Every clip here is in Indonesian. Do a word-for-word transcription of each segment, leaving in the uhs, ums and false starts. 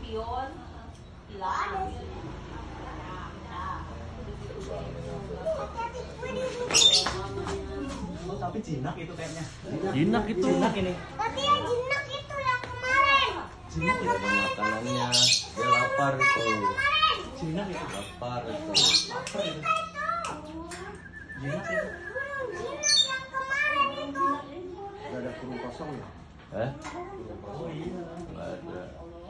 yun. Oh, tapi jinak itu kayaknya. Jinak itu. Jinak ini. Tapi yang jinak itu yang kemarin. Jinak itu. Makanannya dia lapar itu. Jinak itu. Lapar itu. Lapar itu. Jinak itu. Jinak yang kemarin itu. Gak ada kurung kosong ya? Eh? Oh iya. Nggak ada.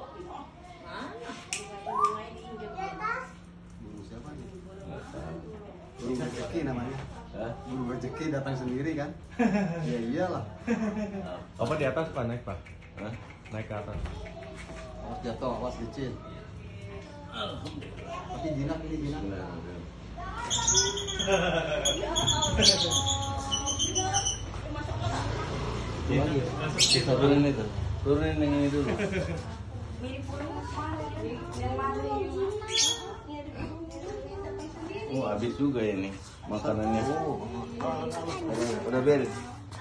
Di atas. Burung siapa nih? Nggak tahu. Burung rezeki namanya. Eh? Burung rezeki datang sendiri kan? Ya iyalah. Apa di atas pak naik pak? Hah? Naik ke atas. Awas jatuh, awas licin. Tapi jinak ini jinak. Nggak ada. Lagi. Turunin itu. Turunin yang ini dulu. Oh, habis juga ini makanannya. Oh, udah, udah beres.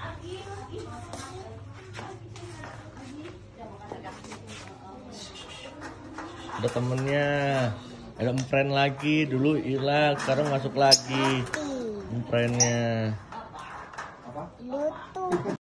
Ada temennya. Ada empren lagi. Dulu hilang, sekarang masuk lagi. Emprennya. Apa? Lutut.